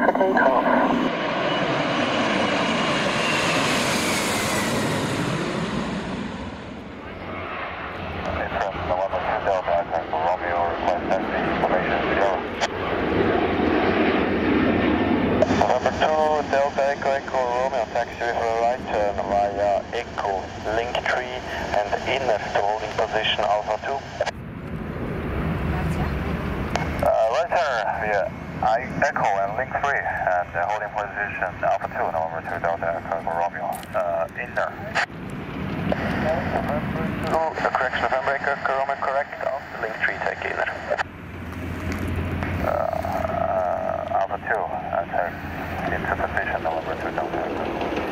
for takeoff. Delta Echo Echo Romeo, taxi for a right turn via Echo, link 3 and inleft to holding position Alpha 2. Right turn via Echo and link 3 and holding position Alpha 2, November 2 Delta Echo Echo Romeo, inner. Correction, November Echo Echo Romeo, correct, link 3 take inner. Alpha 2, into position, November 2 Delta Echo.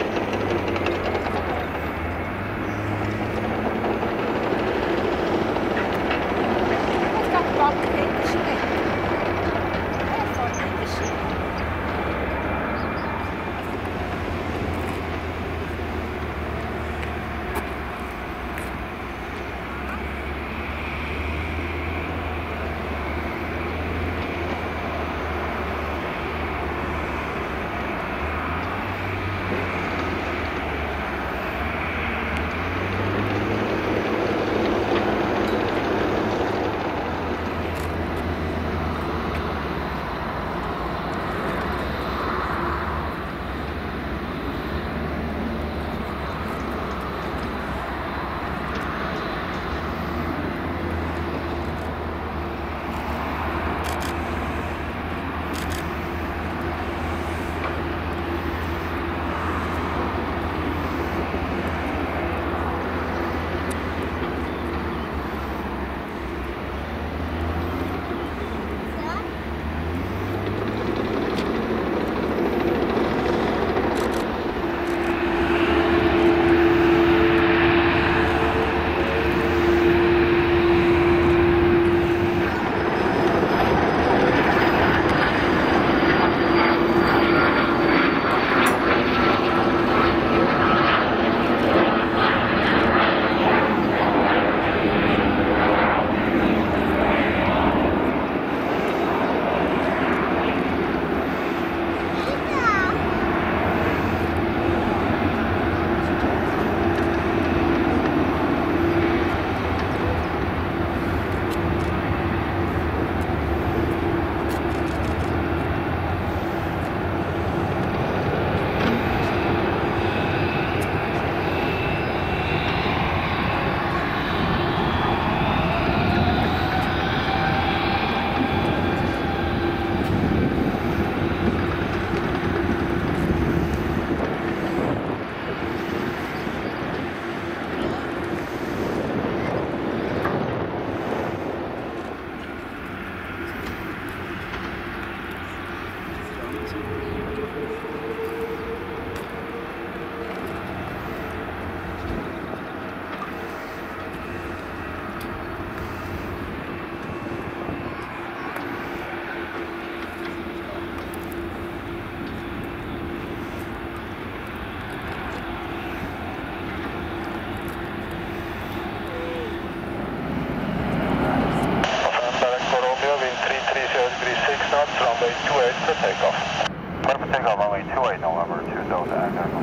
runway 28 for takeoff. Clear for takeoff, runway 28, November 2 Delta Echo.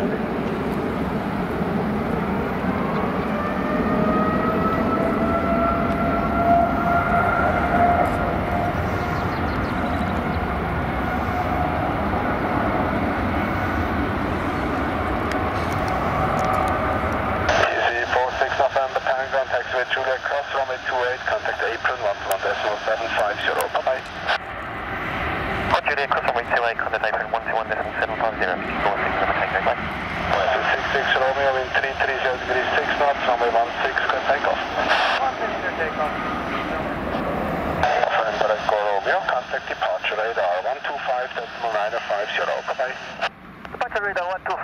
Julia cross runway 28, contact apron 121.75, bye-bye. Julia cross runway 28, contact apron 121.750, go 6 number take bye. 166 Romeo, wind 330 degrees 6 knots, runway 16, good takeoff. 160 takeoff. November Echo Romeo, contact departure radar 125.950, bye-bye. Departure radar 125.